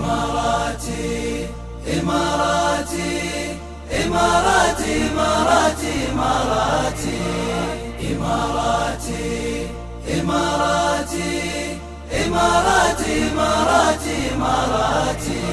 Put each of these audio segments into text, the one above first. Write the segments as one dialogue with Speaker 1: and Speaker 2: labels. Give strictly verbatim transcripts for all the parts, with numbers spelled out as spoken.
Speaker 1: إماراتي إماراتي إماراتي إماراتي إماراتي إماراتي إماراتي إماراتي إماراتي إماراتي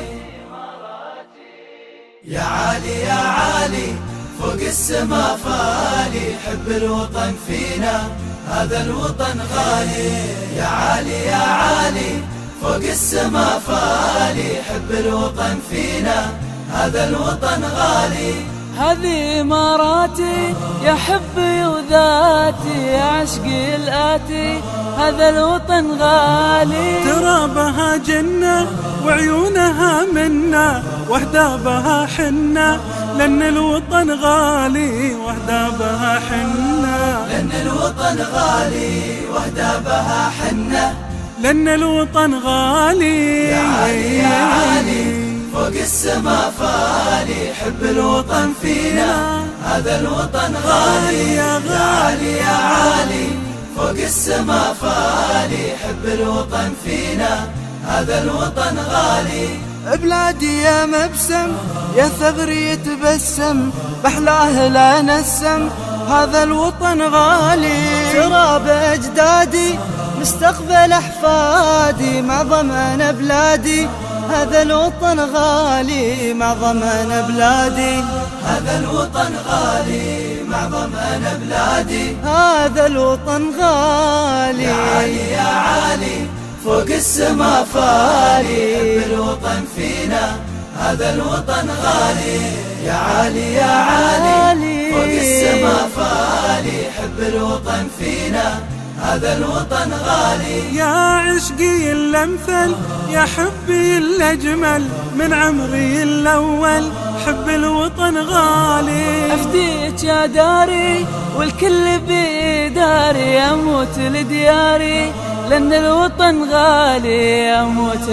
Speaker 1: يا عالي يا عالي فوق السما فالي حب الوطن فينا هذا الوطن غالي يا عالي يا عالي فوق السما فالي حب الوطن فينا هذا الوطن غالي
Speaker 2: هذه إماراتي يا حبي وذاتي يا عشقي الآتي هذا الوطن غالي
Speaker 3: ترابها جنة وعيونها منا واهدابها حنة لأن الوطن غالي واهدابها حنة
Speaker 1: لأن الوطن غالي واهدابها حنة
Speaker 3: لأن الوطن غالي
Speaker 1: يا عالي يا عالي فوق السما فالي حب الوطن فينا هذا الوطن غالي يا عالي يا عالي فوق السما فالي حب الوطن فينا هذا الوطن غالي
Speaker 4: بلادي يا مبسم يا ثغر يتبسم بحلاه لا نسم هذا الوطن غالي تراب أجدادي مستقبل أحفادي مع ضمان بلادي هذا الوطن غالي مع ضمان بلادي
Speaker 1: هذا الوطن غالي مع ضمان بلادي
Speaker 4: هذا الوطن غالي
Speaker 1: يا عالي يا عالي فوق السما فالي حب الوطن فينا هذا الوطن غالي يا عالي يا عالي فوق السما فالي حب الوطن فينا هذا الوطن غالي
Speaker 3: يا عشقي الأمثل يا حبي الأجمل من عمري الأول حب الوطن غالي
Speaker 2: أفديك يا داري والكل بيداري أموت لدياري لأن الوطن غالي أموت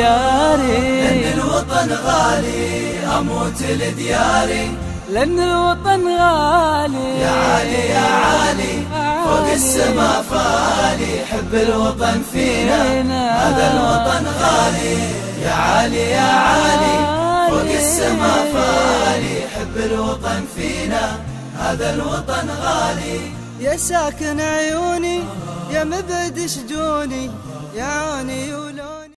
Speaker 2: لدياري
Speaker 1: لأن الوطن غالي أموت لدياري
Speaker 2: لأن الوطن غالي
Speaker 1: يا عالي يا عالي فوق السما فالي حب الوطن فينا هذا الوطن غالي يا عالي يا عالي فوق السما فالي حب الوطن فينا هذا الوطن غالي
Speaker 4: يا ساكن عيوني يا مبعد شجوني يا عوني